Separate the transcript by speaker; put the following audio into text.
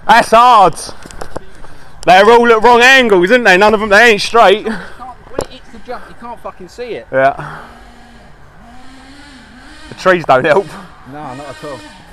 Speaker 1: That's hard. They're all at wrong angles, isn't they? None of them, they ain't straight.
Speaker 2: When it hits the jump, you can't fucking see it.
Speaker 1: Yeah. The trees don't help.
Speaker 2: No, not at all.